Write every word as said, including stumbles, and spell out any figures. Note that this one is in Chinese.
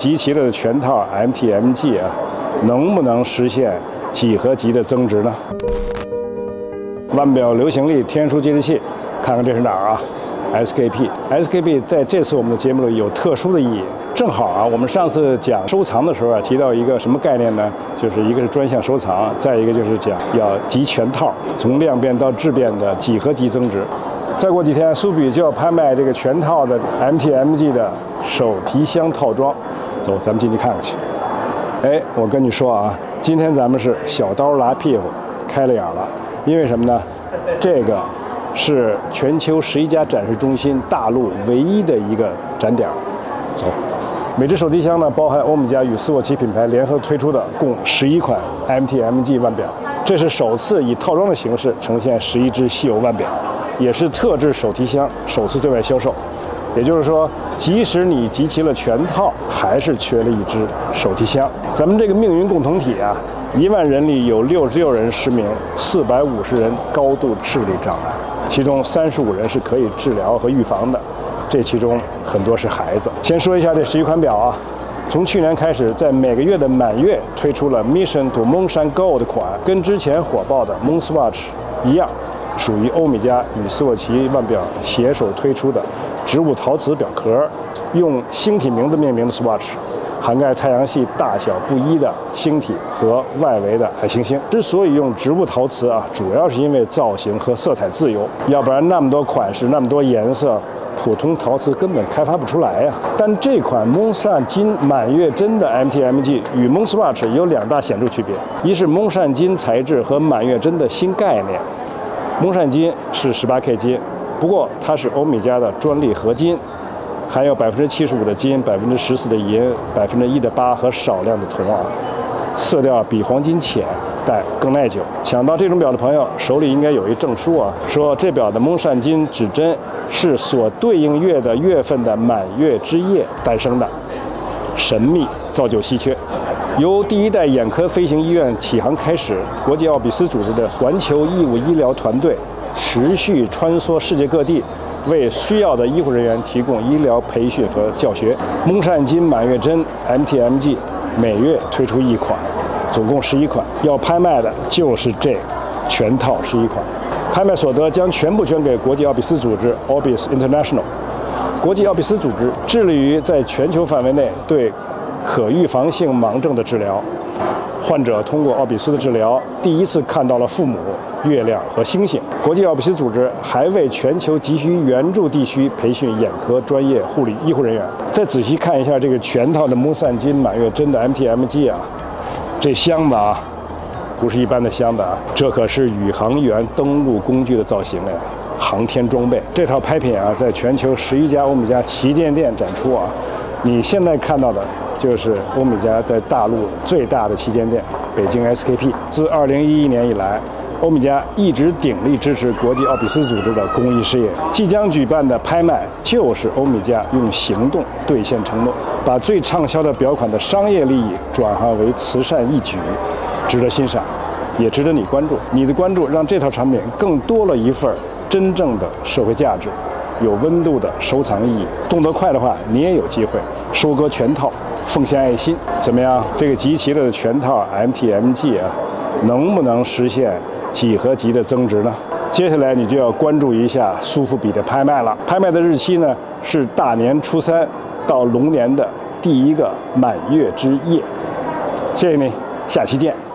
集齐了的全套 M T M G 啊，能不能实现几何级的增值呢？腕表流行力天书接地器，看看这是哪儿啊 ？S K P，S K P 在这次我们的节目里有特殊的意义。正好啊，我们上次讲收藏的时候啊，提到一个什么概念呢？就是一个是专项收藏，再一个就是讲要集全套，从量变到质变的几何级增值。再过几天，苏比就要拍卖这个全套的 M T M G 的手提箱套装。走，咱们进去看看去。哎，我跟你说啊，今天咱们是小刀拉屁股，开了眼了。因为什么呢？这个是全球十一家展示中心大陆唯一的一个展点。走。每只手提箱呢，包含欧米茄与斯沃琪品牌联合推出的共十一款 M T M G 腕表，这是首次以套装的形式呈现十一只稀有腕表，也是特制手提箱首次对外销售。也就是说，即使你集齐了全套，还是缺了一只手提箱。咱们这个命运共同体啊，一万人里有六十六人失明，四百五十人高度视力障碍，其中三十五人是可以治疗和预防的。这其中很多是孩子。先说一下这十一款表啊，从去年开始，在每个月的满月推出了 Mission to Moonshine Gold 款，跟之前火爆的 Moonswatch 一样，属于欧米茄与斯沃琪腕表携手推出的植物陶瓷表壳，用星体名字命名的 Swatch， 涵盖太阳系大小不一的星体和外围的矮行星。之所以用植物陶瓷啊，主要是因为造型和色彩自由，要不然那么多款式，那么多颜色，普通陶瓷根本开发不出来呀、啊。但这款蒙善金满月针的 M T M G 与 Moonswatch 有两大显著区别，一是蒙善金材质和满月针的新概念。蒙善金是 十八K 金，不过它是欧米茄的专利合金，含有百分之七十五的金、百分之十四的银、百分之一的钯和少量的铜啊，色调比黄金浅，但更耐久。抢到这种表的朋友手里应该有一证书啊，说这表的蒙善金指针是所对应月的月份的满月之夜诞生的，神秘造就稀缺。由第一代眼科飞行医院起航开始，国际奥比斯组织的环球义务医疗团队持续穿梭世界各地，为需要的医护人员提供医疗培训和教学。蒙善金满月针 M T M G 每月推出一款，总共十一款，要拍卖的就是这全套十一款。拍卖所得将全部捐给国际奥比斯组织 Orbis International。国际奥比斯组织致力于在全球范围内对可预防性盲症的治疗。患者通过奥比斯的治疗，第一次看到了父母、月亮和星星。国际奥比斯组织还为全球急需援助地区培训眼科专业护理医护人员。再仔细看一下这个全套的蒙善金满月针的 M T M G 啊，这箱子啊，不是一般的箱子啊，这可是宇航员登陆工具的造型哎，航天装备。这套拍品啊，在全球十一家欧米茄旗舰店展出啊。你现在看到的就是欧米茄在大陆最大的旗舰店北京 S K P。自二零一一年以来，欧米茄一直鼎力支持国际奥比斯组织的公益事业。即将举办的拍卖就是欧米茄用行动兑现承诺，把最畅销的表款的商业利益转化为慈善义举，值得欣赏，也值得你关注。你的关注让这套产品更多了一份真正的社会价值，有温度的收藏意义。动得快的话，你也有机会收割全套，奉献爱心。怎么样？这个集齐了的全套 M T M G 啊，能不能实现几何级的增值呢？接下来你就要关注一下苏富比的拍卖了。拍卖的日期呢是大年初三到龙年的第一个满月之夜。谢谢你，下期见。